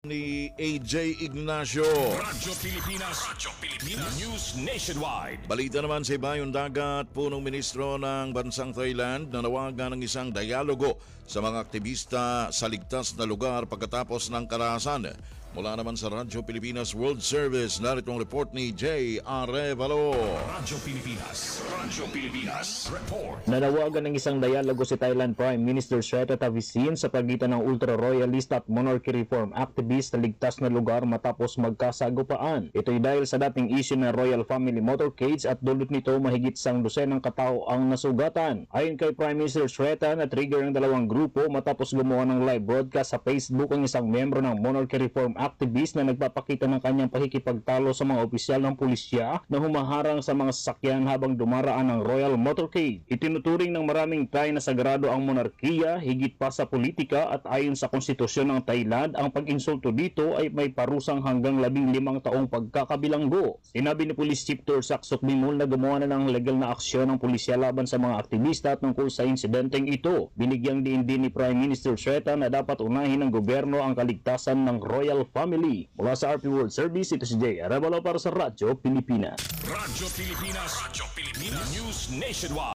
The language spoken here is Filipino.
ni AJ Ignacio. Radyo Pilipinas News Nationwide. Balita naman sa Ibayong Dagat, punong ministro ng bansang Thailand na nawagan ng isang dialogo sa mga aktivista sa ligtas na lugar pagkatapos ng karahasan. Mula naman sa Radyo Pilipinas World Service, narito ang report ni J. Arevalo. Radyo Pilipinas Report. Nanawagan ng isang dialogo si Thailand Prime Minister Srettha Thavisin sa pagitan ng ultra-royalist at monarchy reform activist sa ligtas na lugar matapos magkasagupaan. Ito'y dahil sa dating issue ng royal family motorcades at dulot nito mahigit sang dosenang katao ang nasugatan. Ayon kay Prime Minister Srettha, na-trigger ang dalawang grupo matapos gumawa ng live broadcast sa Facebook ang isang membro ng monarchy reform activist na nagpapakita ng kanyang pakikipagtalo sa mga opisyal ng pulisya na humaharang sa mga sasakyan habang dumaraan ng royal motorcade. Itinuturing ng maraming Thai na sagrado ang monarkiya higit pa sa politika at ayon sa konstitusyon ng Thailand, ang pag-insulto dito ay may parusang hanggang 15 taong pagkakabilanggo. Sinabi ni Police Chief Tursak Sukmimul na gumawa na ng legal na aksyon ng pulisya laban sa mga aktivista tungkol sa insidenteng ito. Binigyang diin din ni Prime Minister Srettha na dapat unahin ng gobyerno ang kaligtasan ng royal family. Mula sa RP World Service, ito si J. Arevalo para sa Radyo Pilipinas. Radyo Pilipinas News Nationwide.